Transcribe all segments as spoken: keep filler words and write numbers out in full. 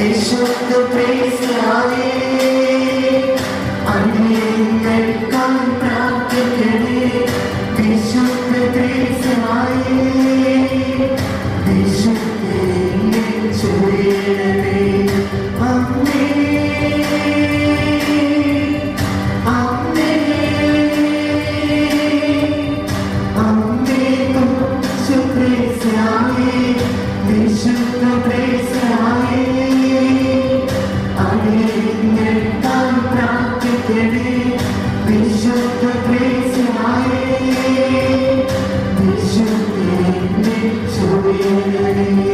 വിശുദ്ധ പ്രേസ്യാവേ അന്യങ്ങൾക്കാൻ പ്രാർത്ഥിക്കണേ വിശുദ്ധ പ്രേസ്യാവേ വിശുദ്ധനെ ചൊരിയണമേ അമ്മേ അമ്മേ അമ്മേ വിശുദ്ധ പ്രേസ്യാവേ വിശുദ്ധ പ്രേസ്യാവേ അന്യങ്ങൾക്കാൻ പ്രാർത്ഥിക്കണേ വിശുദ്ധ പ്രേസ്യാവേ വിശുദ്ധനെ ചൊരിയണമേ.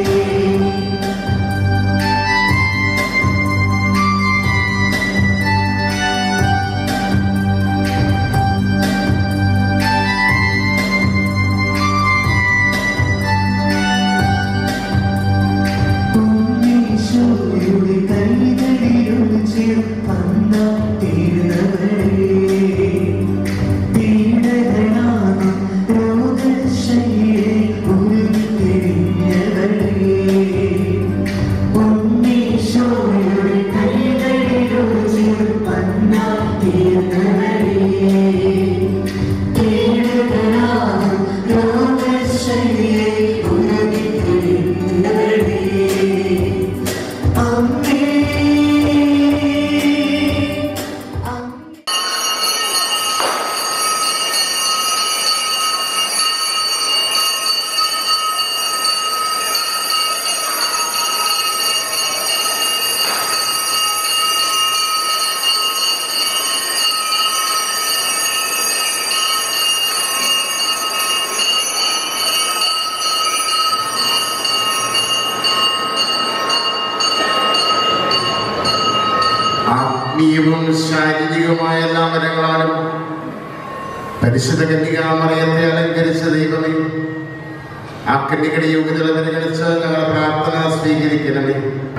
ആത്മീയവും ശാരീരികവുമായ എല്ലാ വരങ്ങളാലും പരിശുദ്ധ കന്യകാമറിയത്തെ അലങ്കരിച്ച ദൈവമേ, ആ കന്യകയുടെ യോഗ്യതകളെ പരിഗണിച്ച് ഞങ്ങളുടെ പ്രാർത്ഥന സ്വീകരിക്കണമേ.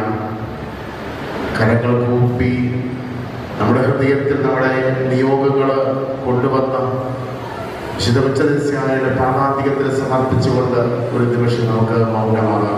കരങ്ങൾ കൂപ്പി നമ്മുടെ ഹൃദയത്തിൽ നമ്മുടെ നിയോഗങ്ങൾ കൊണ്ടുവന്ന വിശുദ്ധ ഉച്ചദിവസയുടെ പാതാന്തികത്തിൽ സമർപ്പിച്ചുകൊണ്ട് ഒരു നിമിഷം നമുക്ക് മൗനമാകാം.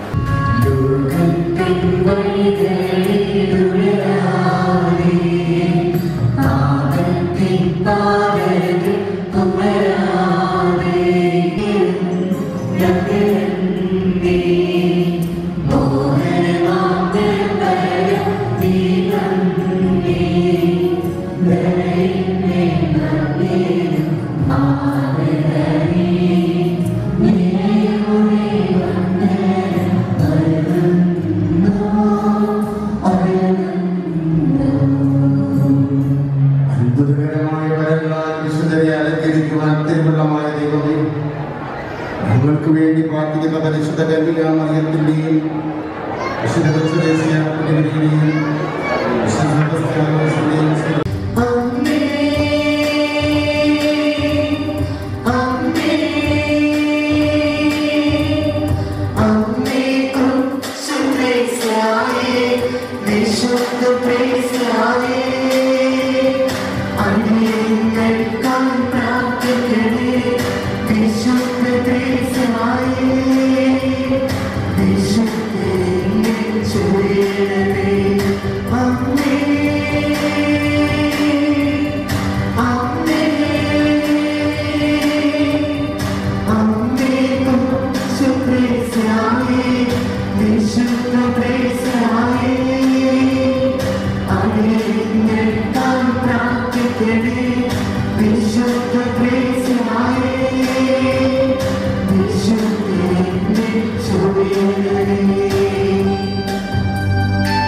ഞങ്ങൾക്ക് വേണ്ടി പ്രാർത്ഥിക്കുന്ന പരിശുദ്ധ കന്യകാമറിയത്തിന്റെയും വിശുദ്ധ കുരിശിന്റെയും വിശുദ്ധ പ്രേസ്യാവേ അന്യങ്ങൾക്കാൻ പ്രാർത്ഥിക്കണേ വിശുദ്ധ പ്രേസ്യാവേ വിശുദ്ധനെ ചൊരിയണമേ അമ്മേ അമ്മേ അമ്മേ വിശുദ്ധ പ്രേസ്യാവേ വിശുദ്ധ പ്രേസ്യാവേ അന്യങ്ങൾക്കാൻ പ്രാർത്ഥിക്കണേ വിശുദ്ധ പ്രേസ്യാവേ വിശുദ്ധനെ ചൊരിയണമേ.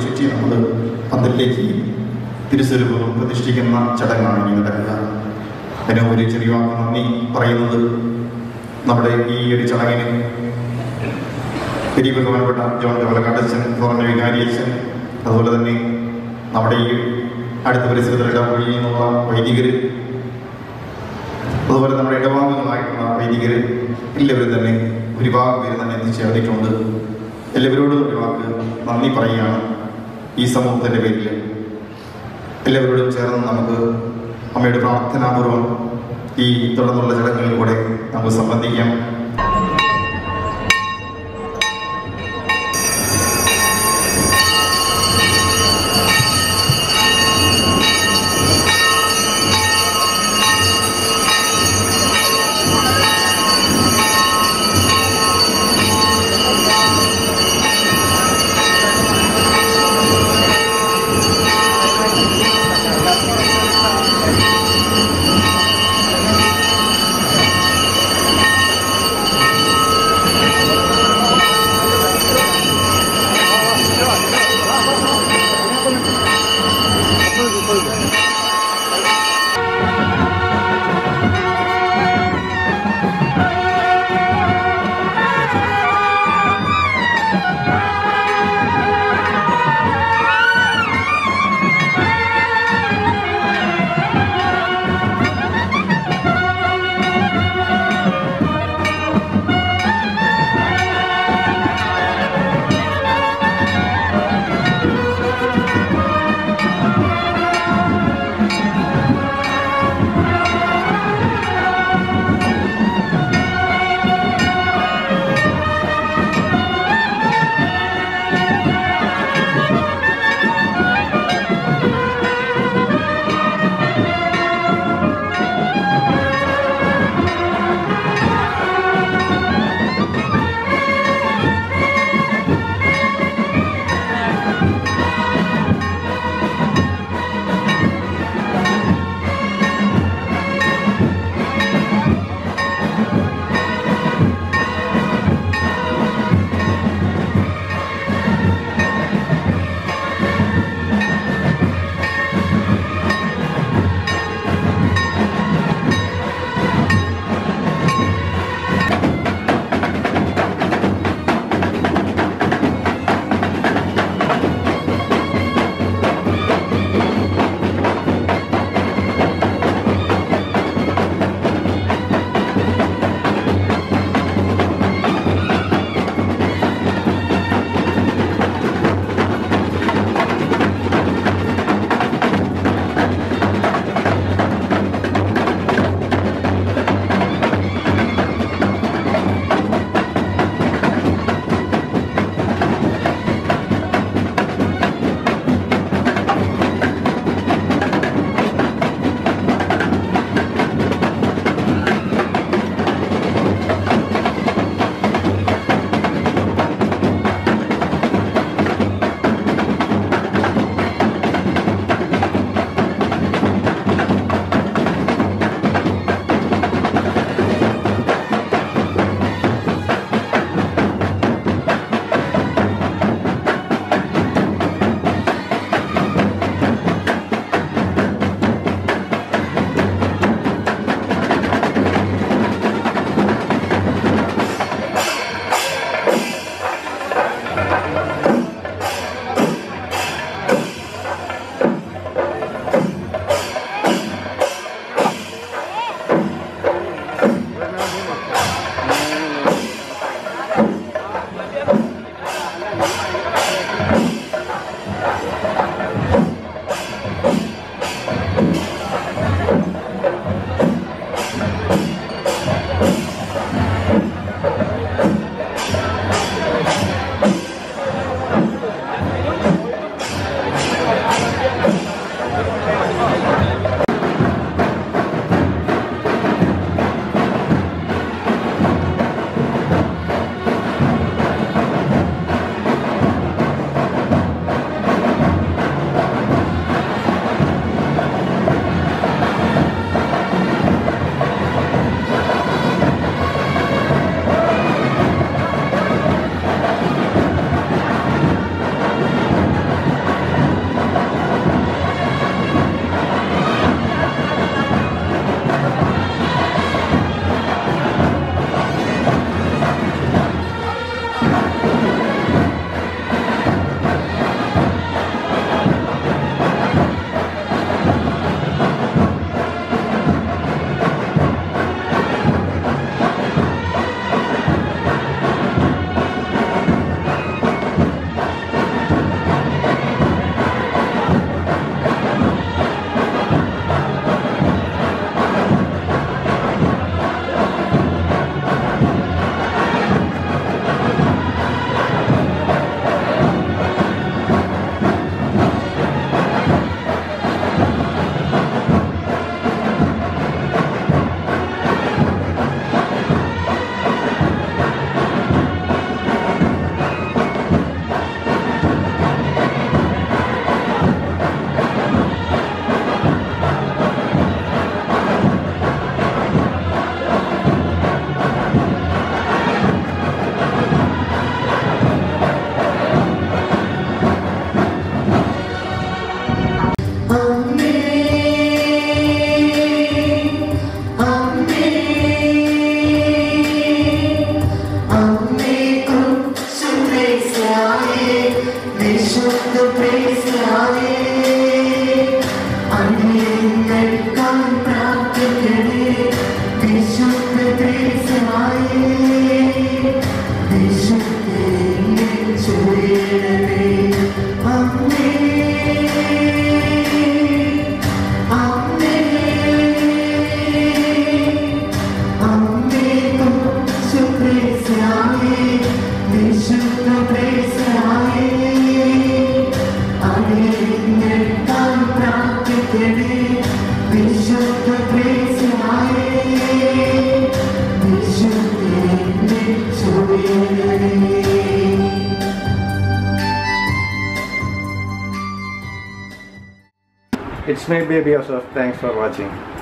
ചുറ്റി നമ്മൾ പന്തലിലേക്ക് തിരുസ്വരൂപം പ്രതിഷ്ഠിക്കുന്ന ചടങ്ങാണ് ഇനി നടക്കുക. അതിന് ഒരു ചെറിയ വാക്ക് നന്ദി പറയുന്നത് നമ്മുടെ ഈ ഒരു ചടങ്ങിന് പെരിയ ബഹുമാനപ്പെട്ട ജോൺ ഡെവലക്കാട്ടച്ഛൻ, ഫോറൻ വികാരിയച്ഛൻ, അതുപോലെ തന്നെ നമ്മുടെ ഈ അടുത്ത പരിസരത്ത് ഇടവഴിയിൽ നിന്നുള്ള വൈദികർ, അതുപോലെ നമ്മുടെ ഇടവാംഗങ്ങളായിട്ടുള്ള വൈദികർ എല്ലാവരും തന്നെ ഒരുപാട് പേര് തന്നെ എത്തിച്ചേർന്നിട്ടുണ്ട്. എല്ലാവരോടും ഒരു വാക്ക് നന്ദി പറയുകയാണ് ഈ സമൂഹത്തിൻ്റെ പേരിൽ. എല്ലാവരോടും ചേർന്ന് നമുക്ക് അമ്മയുടെ പ്രാർത്ഥനാപൂർവം ഈ തുടർന്നുള്ള ചടങ്ങുകളിൽ കൂടെ നമുക്ക് സംബന്ധിക്കാം. വിശുദ്ധ ത്രേസ്യായേ അങ്ങേക്കാൻ പ്രാർത്ഥിക്കണേ വിശുദ്ധ ത്രേസ്യായേ വിശുദ്ധനെ ചൊരിയണേ. It's my baby Joseph. Thanks for watching.